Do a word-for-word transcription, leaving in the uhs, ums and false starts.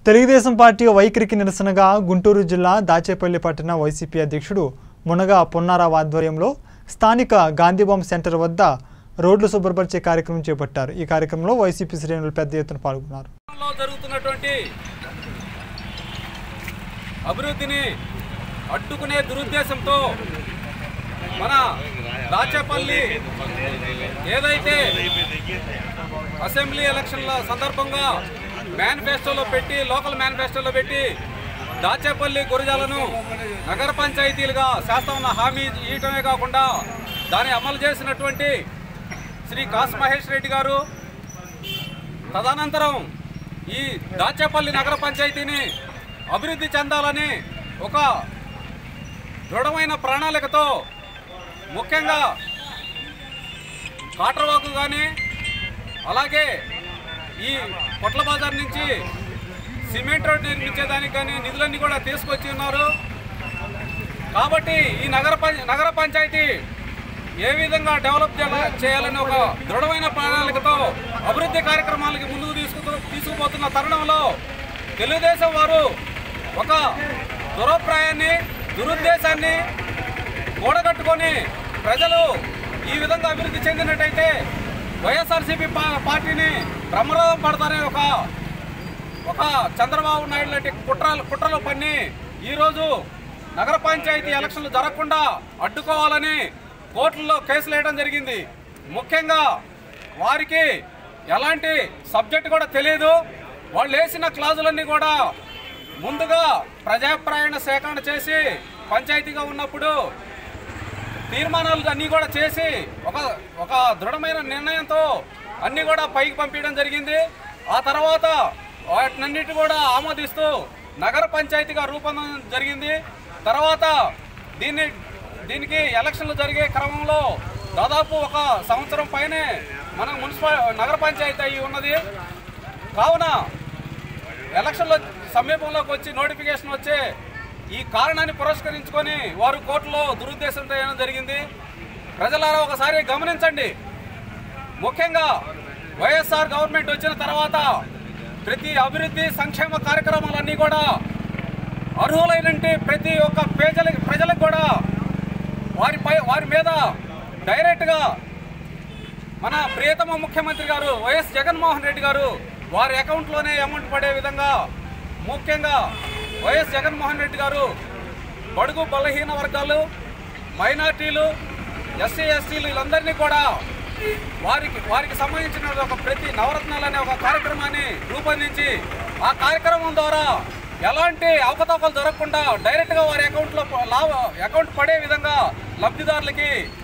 Telugu Desam party వైఖరికి నిరసనగా గుంటూరు జిల్లా దాచేపల్లి పట్టణ వైసీపీ అధ్యక్షుడు మునగా పొన్నారావు ఆధ్వర్యంలో స్థానిక గాంధీబొమ్మ సెంటర్ వద్ద రోడ్లు శుభ్రపరిచే కార్యక్రమం చేపట్టారు। ఈ కార్యక్రమంలో వైసీపీ శ్రేణులు పెద్ద ఎత్తున పాల్గొన్నారు। జరుగుతున్నటువంటి అభివృద్ధిని అడ్డుకునే దురుద్దేశంతో మన దాచేపల్లి ఏదైతే అసెంబ్లీ ఎలక్షన్ల సందర్భంగా మేనిఫెస్టోలో పెట్టి లోకల్ మేనిఫెస్టోలో పెట్టి దాచేపల్లి గురజాలను నగర పంచాయతీలుగా శాస్త్రం హామీ ఇవ్వటమే కాకుండా దాన్ని అమలు చేసినటువంటి శ్రీ కాసు మహేష్ రెడ్డి గారు తదనంతరం ఈ దాచేపల్లి నగర పంచాయతీని అభివృద్ధి చెందాలని ఒక దృఢమైన ప్రణాళికతో ముఖ్యంగా కాట్రవాకు కానీ అలాగే ఈ పొట్ల బజార్ నుంచి సిమెంట్ రోడ్ నిర్మించేదానికి కానీ నిధులన్నీ కూడా తీసుకొచ్చి ఉన్నారు। కాబట్టి ఈ నగర నగర పంచాయతీ ఏ విధంగా డెవలప్ చేయాలని ఒక దృఢమైన ప్రణాళికతో అభివృద్ధి కార్యక్రమాలకి ముందుకు తీసుకు తీసుకుపోతున్న తరుణంలో తెలుగుదేశం వారు ఒక దురభిప్రాయాన్ని దురుద్దేశాన్ని కూడగట్టుకొని ప్రజలు ఈ విధంగా అభివృద్ధి చెందినట్టయితే వైఎస్ఆర్సీపీ పార్టీని బ్రహ్మరథం పడతారనే ఒక ఒక చంద్రబాబు నాయుడు లాంటి కుట్రలు కుట్రలు పన్ని ఈరోజు నగర పంచాయతీ ఎలక్షన్లు జరగకుండా అడ్డుకోవాలని కోర్టుల్లో కేసులు వేయడం జరిగింది। ముఖ్యంగా వారికి ఎలాంటి సబ్జెక్ట్ కూడా తెలియదు। వాళ్ళు వేసిన క్లాజులన్నీ కూడా ముందుగా ప్రజాప్రాయణ సేకరణ చేసి పంచాయతీగా ఉన్నప్పుడు తీర్మానాలు అన్నీ కూడా చేసి ఒక ఒక దృఢమైన నిర్ణయంతో అన్నీ కూడా పైకి పంపించడం జరిగింది। ఆ తర్వాత వాటినన్నిటి కూడా ఆమోదిస్తూ నగర పంచాయతీగా రూపొందడం జరిగింది। తర్వాత దీన్ని దీనికి ఎలక్షన్లు జరిగే క్రమంలో దాదాపు ఒక సంవత్సరం పైనే మన మున్సిపల్ నగర పంచాయతీ అయి ఉన్నది। కావున ఎలక్షన్ల సమీపంలోకి వచ్చి నోటిఫికేషన్ వచ్చే ఈ కారణాన్ని పురస్కరించుకొని వారు కోర్టులో దురుద్దేశంతో చేయడం జరిగింది। ప్రజలారా ఒకసారి గమనించండి। ముఖ్యంగా వైఎస్ఆర్ గవర్నమెంట్ వచ్చిన తర్వాత ప్రతి అభివృద్ధి సంక్షేమ కార్యక్రమాలన్నీ కూడా అర్హులైనంటే ప్రతి ఒక్క ప్రజల ప్రజలకు కూడా వారిపై వారి మీద డైరెక్ట్గా మన ప్రియతమ ముఖ్యమంత్రి గారు వైఎస్ జగన్మోహన్ రెడ్డి గారు వారి అకౌంట్లోనే అమౌంట్ పడే విధంగా ముఖ్యంగా వైఎస్ జగన్మోహన్ రెడ్డి గారు బడుగు బలహీన వర్గాలు మైనార్టీలు ఎస్సీ ఎస్టీలు వీళ్ళందరినీ కూడా వారికి వారికి సంబంధించిన ఒక ప్రతి నవరత్నాలు అనే ఒక కార్యక్రమాన్ని రూపొందించి ఆ కార్యక్రమం ద్వారా ఎలాంటి అవకతవకలు జరగకుండా డైరెక్ట్గా వారి అకౌంట్లో లాభ అకౌంట్ పడే విధంగా లబ్ధిదారులకి